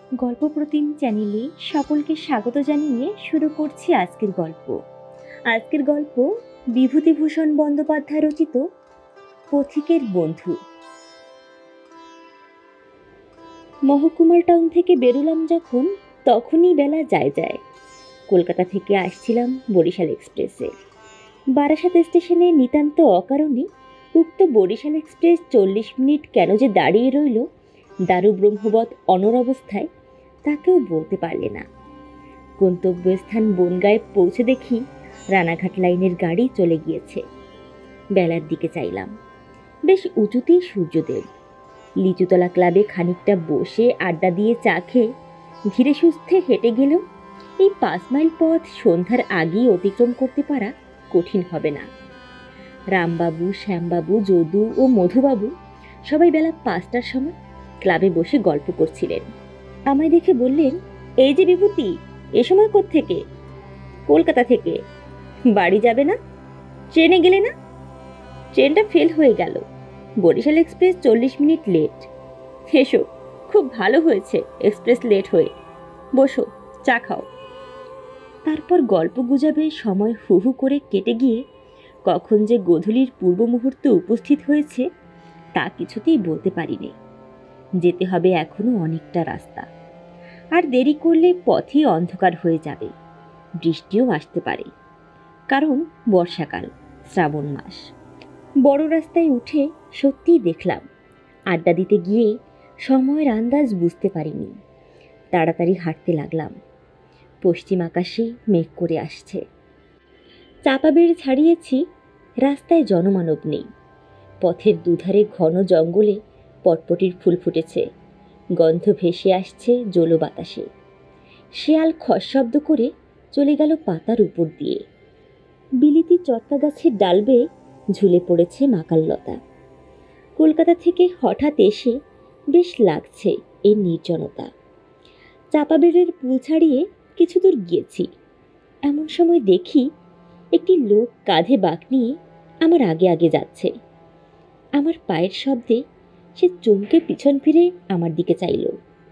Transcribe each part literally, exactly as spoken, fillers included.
গল্পপ্রতিম চ্যানেলে সকলকে স্বাগত জানিয়ে শুরু করছি আজকের গল্প। আজকের গল্প বিভূতিভূষণ বন্দ্যোপাধ্যায় রচিত পথিকের বন্ধু। মহকুমার টাউন থেকে বেরোলাম যখন, তখনই বেলা যায় যায়। কলকাতা থেকে আসছিলাম বরিশাল এক্সপ্রেসে। বারাসাত স্টেশনে নিতান্ত অকারণে উক্ত বরিশাল এক্সপ্রেস চল্লিশ মিনিট কেন যে দাঁড়িয়ে রইল দারু ব্রহ্মবৎ অনর অবস্থায়, তাকেও বলতে পারলে না। গন্তব্যস্থান বনগাঁয়ে পৌঁছে দেখি রানাঘাট লাইনের গাড়ি চলে গিয়েছে। বেলার দিকে চাইলাম, বেশ উঁচুতেই সূর্যদেব। লিচুতলা ক্লাবে খানিকটা বসে আড্ডা দিয়ে চা খেয়ে ধীরে সুস্থে হেঁটে গেলেও এই পাঁচ মাইল পথ সন্ধ্যার আগেই অতিক্রম করতে পারা কঠিন হবে না। রামবাবু, শ্যামবাবু, যদু ও মধুবাবু সবাই বেলা পাঁচটার সময় ক্লাবে বসে গল্প করছিলেন। আমায় দেখে বললেন, এই যে বিভূতি, এ সময় কোত্থেকে? কলকাতা থেকে। বাড়ি যাবে না? ট্রেনে গেলে না? ট্রেনটা ফেল হয়ে গেল, বরিশাল এক্সপ্রেস চল্লিশ মিনিট লেট। এসো, খুব ভালো হয়েছে এক্সপ্রেস লেট হয়ে। বসো, চা খাও। তারপর গল্প গুজাবে সময় হু হু করে কেটে গিয়ে কখন যে গোধূলির পূর্ব মুহূর্তে উপস্থিত হয়েছে তা কিছুতেই বলতে পারিনি। যেতে হবে এখনো অনেকটা রাস্তা, আর দেরি করলে পথই অন্ধকার হয়ে যাবে। বৃষ্টিও আসতে পারে, কারণ বর্ষাকাল, শ্রাবণ মাস। বড় রাস্তায় উঠে সত্যিই দেখলাম, আড্ডা দিতে গিয়ে সময়ের আন্দাজ বুঝতে পারিনি। তাড়াতাড়ি হাঁটতে লাগলাম। পশ্চিম আকাশে মেঘ করে আসছে। চাপা বেড় ছাড়িয়েছি, রাস্তায় জনমানব নেই। পথের দুধারে ঘন জঙ্গলে পটপটির ফুল ফুটেছে, গন্ধ ভেসে আসছে জলো বাতাসে। শেয়াল খস শব্দ করে চলে গেল পাতার উপর দিয়ে। বিলিতি চটকা গাছের ডাল বেয়ে ঝুলে পড়েছে মাকাললতা। কলকাতা থেকে হঠাৎ এসে বেশ লাগছে এই নির্জনতা। চাপা বেড়ের পুল ছাড়িয়ে কিছু দূর গিয়েছি, এমন সময় দেখি একটি লোক কাঁধে বাঁক নিয়ে আমার আগে আগে যাচ্ছে। আমার পায়ের শব্দে সে চমকে পিছন ফিরে আমার দিকে চাইল।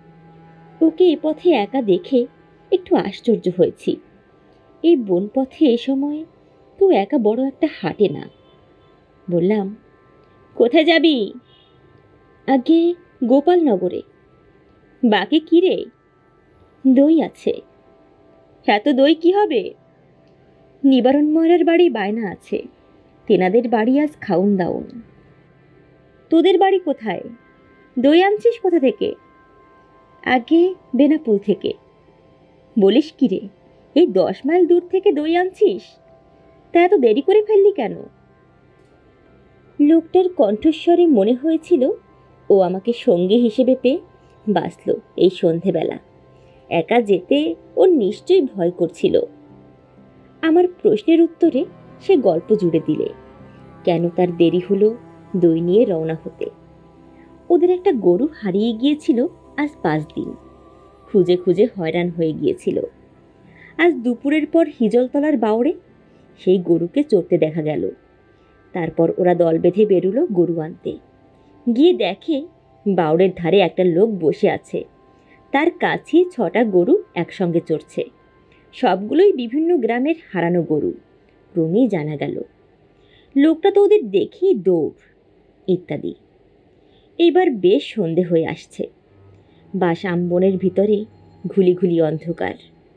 ওকে এ পথে একা দেখে একটু আশ্চর্য হয়েছি। এই বন পথে এ সময় কেউ একা বড় একটা হাঁটে না। বললাম, কোথায় যাবি? আগে গোপালনগরে। বাকি কি রে? দই আছে। এত দই কি হবে? নিবারণ ময়রার বাড়ি বায়না আছে, তেনাদের বাড়ি আজ খাউন দাউন। তোদের বাড়ি কোথায়? দই আনছিস কোথা থেকে? আগে বেনাপোল থেকে। বলিস কি রে, এই দশ মাইল দূর থেকে দই আনছিস? তা এত দেরি করে ফেললি কেন? লোকটার কণ্ঠস্বরে মনে হয়েছিল ও আমাকে সঙ্গী হিসেবে পেয়ে বাঁচল এই সন্ধেবেলা। একা যেতে ওর নিশ্চয়ই ভয় করছিল। আমার প্রশ্নের উত্তরে সে গল্প জুড়ে দিলে কেন তার দেরি হলো দই নিয়ে রওনা হতে। ওদের একটা গরু হারিয়ে গিয়েছিল আজ পাঁচ দিন। খুঁজে খুঁজে হয়রান হয়ে গিয়েছিল। আজ দুপুরের পর হিজলতলার বাওড়ে সেই গরুকে চড়তে দেখা গেল। তারপর ওরা দল বেঁধে বেরুলো গরু আনতে। গিয়ে দেখে বাওড়ের ধারে একটা লোক বসে আছে, তার কাছেই ছটা গরু একসঙ্গে চড়ছে। সবগুলোই বিভিন্ন গ্রামের হারানো গরু, ক্রমেই জানা গেল। লোকটা তো ওদের দেখেই দৌড় ইত্যাদি। এইবার বেশ সন্ধে হয়ে আসছে। বাস আমবনের ভিতরে ঘুলি ঘুলি অন্ধকার।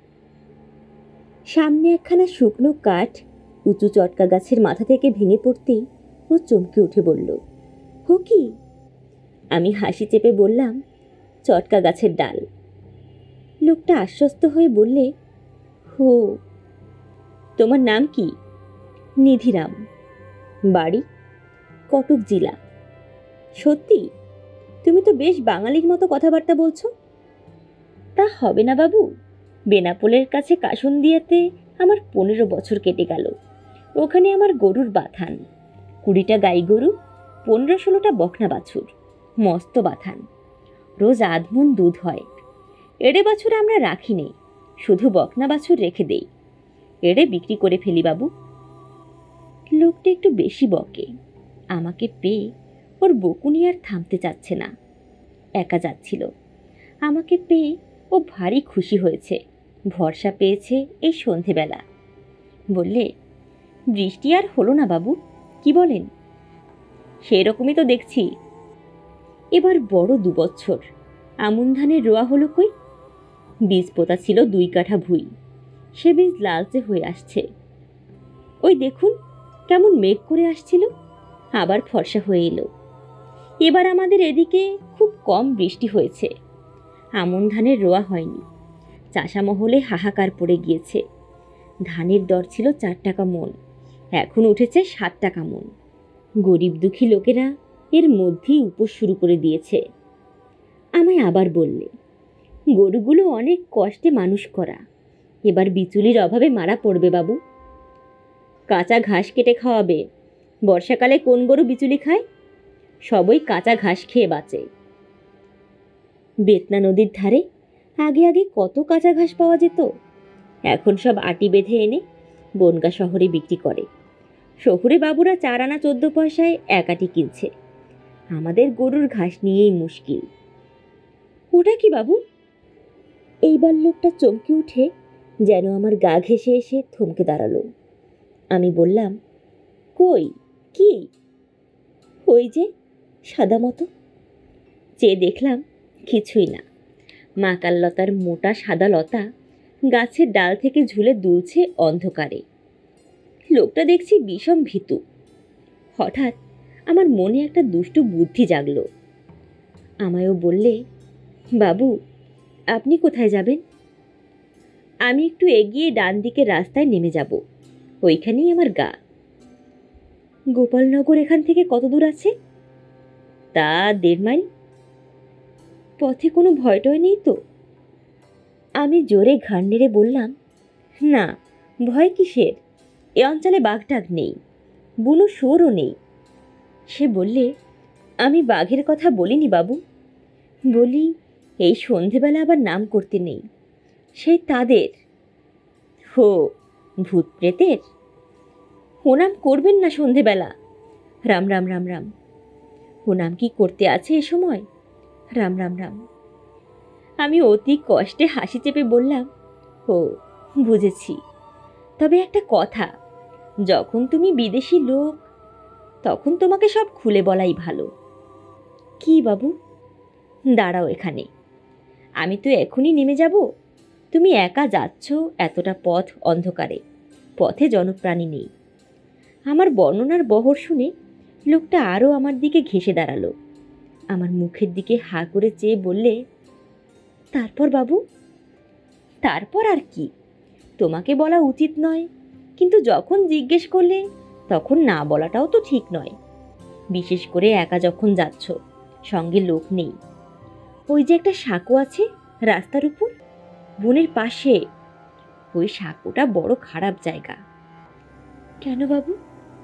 সামনে একখানা শুকনো কাঠ উঁচু চটকা গাছের মাথা থেকে ভেঙে পড়তেই ও চমকে উঠে বলল, হো কি? আমি হাসি চেপে বললাম, চটকা গাছের ডাল। লোকটা আশ্বস্ত হয়ে বললে, হো। তোমার নাম কি? নিধিরাম। বাড়ি? কটক জেলা। সত্যি? তুমি তো বেশ বাঙালির মতো কথাবার্তা বলছো। তা হবে না বাবু, বেনাপোলের কাছে কাসুন্দিয়াতে আমার পনেরো বছর কেটে গেল। ওখানে আমার গরুর বাথান, কুড়িটা গাই গরু, পনেরো ষোলোটা বকনা বাছুর, মস্ত বাথান। রোজ আধমন দুধ হয়। এড়ে বাছুর আমরা রাখি নেই, শুধু বকনা বাছুর রেখে দেই। এড়ে বিক্রি করে ফেলি বাবু। লোকটা একটু বেশি বকে। আমাকে পেয়ে ওর বকুনি আর থামতে চাচ্ছে না। একা যাচ্ছিল, আমাকে পেয়ে ও ভারী খুশি হয়েছে, ভরসা পেয়েছে এই সন্ধেবেলা। বললে, বৃষ্টি আর হলো না বাবু, কি বলেন? সেরকমই তো দেখছি। এবার বড় দুবছর আমন ধানের রোয়া হলো কই। বীজ পোতা ছিল দুই কাঠা ভুঁই, সে বীজ লালচে হয়ে আসছে। ওই দেখুন কেমন মেঘ করে আসছিল, আবার ফর্সা হয়ে এলো। এবার আমাদের এদিকে খুব কম বৃষ্টি হয়েছে, আমন ধানের রোয়া হয়নি। চাষা মহলে হাহাকার পড়ে গিয়েছে। ধানের দর ছিল চার টাকা মন, এখন উঠেছে সাত টাকা মন। গরিব দুঃখী লোকেরা এর মধ্যেই উপোস শুরু করে দিয়েছে। আমায় আবার বললে, গরুগুলো অনেক কষ্টে মানুষ করা, এবার বিচুলির অভাবে মারা পড়বে বাবু। কাঁচা ঘাস কেটে খাওয়াবে। বর্ষাকালে কোন গরু বিচুলি খায়? সবই কাঁচা ঘাস খেয়ে বাঁচে। বেতনা নদীর ধারে আগে আগে কত কাঁচা ঘাস পাওয়া যেত, এখন সব আটি বেঁধে এনে বনগা শহরে বিক্রি করে। শহুরে বাবুরা চার আনা চোদ্দ পয়সায় এক আটি কিনছে। আমাদের গরুর ঘাস নিয়েই মুশকিল। ওটা কি বাবু? এইবার লোকটা চমকে উঠে যেন আমার গা ঘেঁষে এসে থমকে দাঁড়ালো। আমি বললাম, কই কি? ওই যে সাদা মতো। চেয়ে দেখলাম কিছুই না, মাকাল লতার মোটা সাদা লতা গাছের ডাল থেকে ঝুলে দুলছে অন্ধকারে। লোকটা দেখছি বিষম ভীতু। হঠাৎ আমার মনে একটা দুষ্টু বুদ্ধি জাগলো। আমায়ও বললে, বাবু আপনি কোথায় যাবেন? আমি একটু এগিয়ে ডান দিকে রাস্তায় নেমে যাব, ওইখানেই আমার গা। গোপালনগর এখান থেকে কত দূর আছে? তা দেড় মাইল। পথে কোনো ভয়টয় নেই তো? আমি জোরে ঘাড় নেড়ে বললাম, না, ভয় কিসের, এ অঞ্চলে বাঘটাঘ নেই, বুনো শুয়োরও নেই। সে বললে, আমি বাঘের কথা বলিনি বাবু, বলি এই সন্ধেবেলা আবার নাম করতে নেই, সেই তাদের। হো, ভূত প্রেতের? ও নাম করবেন না সন্ধেবেলা। রাম রাম রাম রাম। ও নাম কি করতে আছে এ সময়? রাম রাম রাম। আমি অতি কষ্টে হাসি চেপে বললাম, ও বুঝেছি। তবে একটা কথা, যখন তুমি বিদেশি লোক তখন তোমাকে সব খুলে বলাই ভালো। কি বাবু? দাঁড়াও এখানে, আমি তো এখনই নেমে যাব। তুমি একা যাচ্ছ এতটা পথ অন্ধকারে, পথে জনপ্রাণী নেই। আমার বর্ণনার বহর শুনে লোকটা আরও আমার দিকে ঘেঁষে দাঁড়ালো। আমার মুখের দিকে হা করে চেয়ে বললে, তারপর বাবু? তারপর আর কি, তোমাকে বলা উচিত নয়, কিন্তু যখন জিজ্ঞেস করলে তখন না বলাটাও তো ঠিক নয়, বিশেষ করে একা যখন যাচ্ছ, সঙ্গে লোক নেই। ওই যে একটা সাঁকো আছে রাস্তার উপর, বনের পাশে, ওই সাঁকোটা বড় খারাপ জায়গা। কেন বাবু?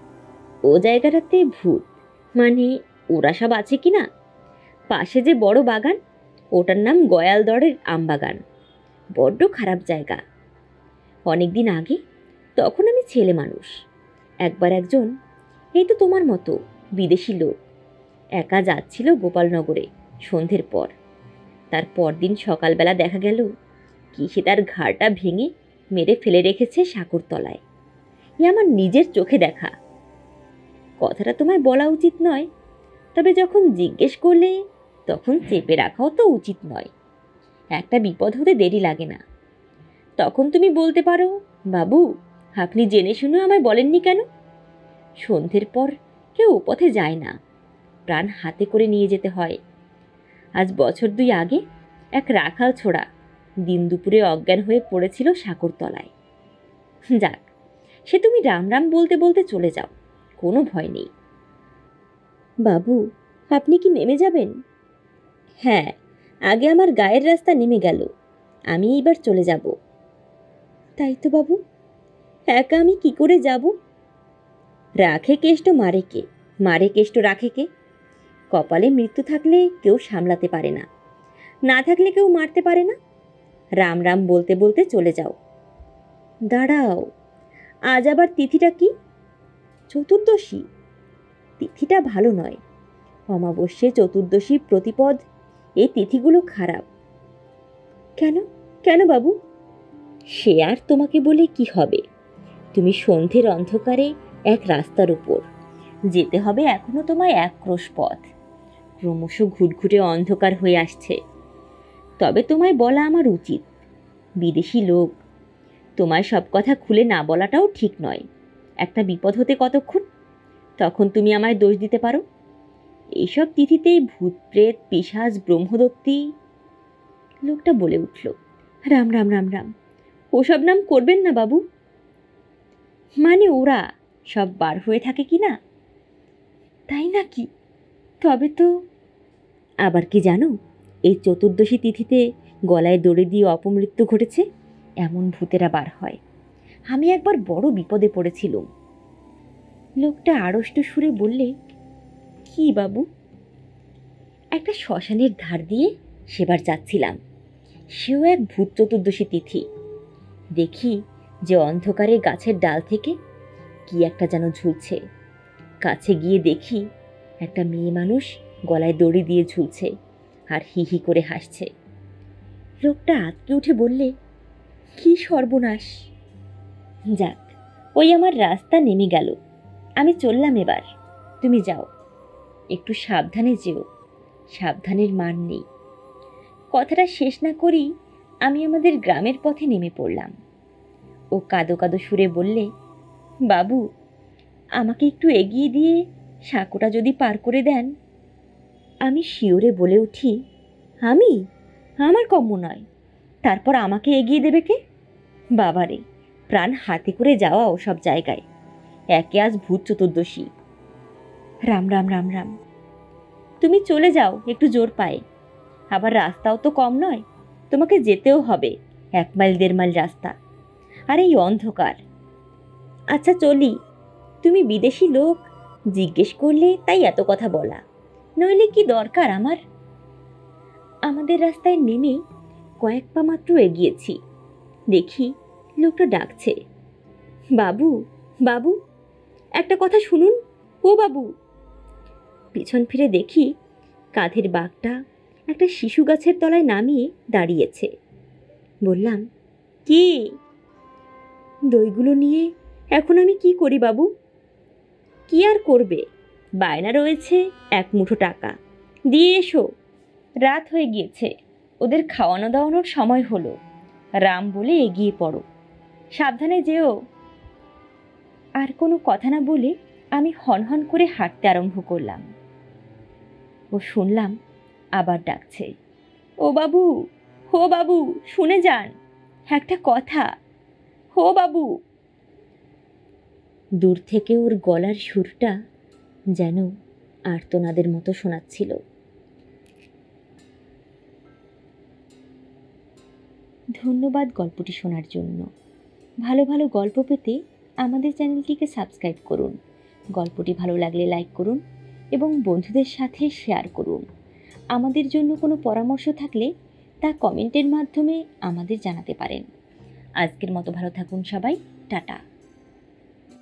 ও জায়গাটাতে ভূত, মানে ওরা সব আছে কি না। পাশে যে বড় বাগান, ওটার নাম গয়ালদরের আমবাগান, বড্ড খারাপ জায়গা। অনেকদিন আগে, তখন আমি ছেলে মানুষ, একবার একজন এই তো তোমার মতো বিদেশি লোক একা যাচ্ছিল গোপালনগরে সন্ধ্যের পর। তার পরদিন সকালবেলা দেখা গেল কি সে তার ঘাড়টা ভেঙে মেরে ফেলে রেখেছে সাঁকোর তলায়। এ আমার নিজের চোখে দেখা। কথাটা তোমায় বলা উচিত নয়, তবে যখন জিজ্ঞেস করলে তখন চেপে রাখাও তো উচিত নয়। একটা বিপদ হতে দেরি লাগে না। তখন তুমি বলতে পারো, বাবু আপনি জেনে শুনে আমায় বলেননি কেন? সন্ধ্যের পর কেউ পথে যায় না, প্রাণ হাতে করে নিয়ে যেতে হয়। আজ বছর দুই আগে এক রাখাল ছোড়া দিন দুপুরে অজ্ঞান হয়ে পড়েছিল সাঁকোর তলায়। যাক, সে তুমি রাম রাম বলতে বলতে চলে যাও, কোনো ভয় নেই। বাবু আপনি কি নেমে যাবেন? হ্যাঁ, আগে আমার গায়ের রাস্তা নেমে গেল, আমি এবার চলে যাব। তাই তো বাবু, একা আমি কি করে যাব? রাখে কেষ্ট মারে কে, মারে কেষ্ট রাখে কে। কপালে মৃত্যু থাকলে কেউ সামলাতে পারে না, না থাকলে কেউ মারতে পারে না। রাম রাম বলতে বলতে চলে যাও। দাঁড়াও, আজ আবার তিথিটা কি? চতুর্দশী। তিথিটা ভালো নয়, অমাবস্যে, চতুর্দশী, প্রতিপদ, এই তিথিগুলো খারাপ। কেন কেন বাবু? সে আর তোমাকে বলে কি হবে? তুমি সন্ধ্যের অন্ধকারে এক রাস্তার উপর, যেতে হবে এখনো তোমায় এক ক্রোশ পথ, ক্রমশ ঘুটঘুটে অন্ধকার হয়ে আসছে। তবে তোমায় বলা আমার উচিত, বিদেশি লোক, তোমায় সব কথা খুলে না বলাটাও ঠিক নয়। একটা বিপদ হতে কতক্ষণ, তখন তুমি আমায় দোষ দিতে পারো। এইসব তিথিতেই ভূত প্রেত পিশাচ ব্রহ্মদত্তি। লোকটা বলে উঠল, রাম রাম রাম রাম, ওসব নাম করবেন না বাবু। মানে ওরা সব বার হয়ে থাকে কি না? তাই নাকি? তবে তো। আবার কি জানো, এই চতুর্দশী তিথিতে গলায় দড়ি দিয়ে অপমৃত্যু ঘটেছে এমন ভূতেরা বার হয়। আমি একবার বড় বিপদে পড়েছিলুম। লোকটা আড়ষ্ট সুরে বললে, কি বাবু? একটা শ্মশানের ধার দিয়ে সেবার যাচ্ছিলাম, সেও এক ভূত চতুর্দশী তিথি। দেখি যে অন্ধকারে গাছের ডাল থেকে কি একটা যেন ঝুলছে। কাছে গিয়ে দেখি একটা মেয়ে মানুষ গলায় দড়ি দিয়ে ঝুলছে আর হি হি করে হাসছে। লোকটা আঁতকে উঠে বললে, কি সর্বনাশ! যাক, ওই আমার রাস্তা নেমে গেল, আমি চললাম এবার। তুমি যাও, একটু সাবধানে যেও, সাবধানের মান নেই। কথাটা শেষ না করি আমি আমাদের গ্রামের পথে নেমে পড়লাম। ও কাদো কাদো সুরে বললে, বাবু, আমাকে একটু এগিয়ে দিয়ে সাঁকোটা যদি পার করে দেন। আমি শিওরে বলে উঠি, আমি? আমার কম্য নয়, তারপর আমাকে এগিয়ে দেবে কে? বাবারে, প্রাণ হাতে করে যাওয়া ওসব জায়গায়, একে আজ ভূত চতুর্দশী। রাম রাম রাম রাম। তুমি চলে যাও একটু জোর পায়ে, আবার রাস্তাও তো কম নয়, তোমাকে যেতেও হবে এক মাইল দেড় মাইল রাস্তা, আর এই অন্ধকার। আচ্ছা চলি, তুমি বিদেশি লোক, জিজ্ঞেস করলে তাই এত কথা বলা, নইলে কি দরকার আমার? আমাদের রাস্তায় নেমে কয়েক পা মাত্র এগিয়েছি, দেখি লোকটা ডাকছে, বাবু বাবু, একটা কথা শুনুন, ও বাবু। পিছন ফিরে দেখি কাঁধের বাঘটা একটা শিশু গাছের তলায় নামিয়ে দাঁড়িয়েছে। বললাম, কি? দইগুলো নিয়ে এখন আমি কি করি বাবু? কি আর করবে, বায়না রয়েছে এক মুঠো টাকা, দিয়ে এসো। রাত হয়ে গিয়েছে, ওদের খাওয়ানো দাওয়ানোর সময় হলো। রাম বলে এগিয়ে পড়ো, সাবধানে যেও। আর কোনো কথা না বলে আমি হনহন করে হাঁটতে আরম্ভ করলাম। ও শুনলাম আবার ডাকছে, ও বাবু, হো বাবু, শুনে যান, একটা কথা, হো বাবু। দূর থেকে ওর গলার সুরটা যেন আর্তনাদের মতো শোনাচ্ছিল। ধন্যবাদ গল্পটি শোনার জন্য। ভালো ভালো গল্প পেতে আমাদের চ্যানেলটিকে সাবস্ক্রাইব করুন। গল্পটি ভালো লাগলে লাইক করুন এবং বন্ধুদের সাথে শেয়ার করুন। আমাদের জন্য কোনো পরামর্শ থাকলে তা কমেন্টের মাধ্যমে আমাদের জানাতে পারেন। আজকের মতো ভালো থাকুন সবাই, টাটা।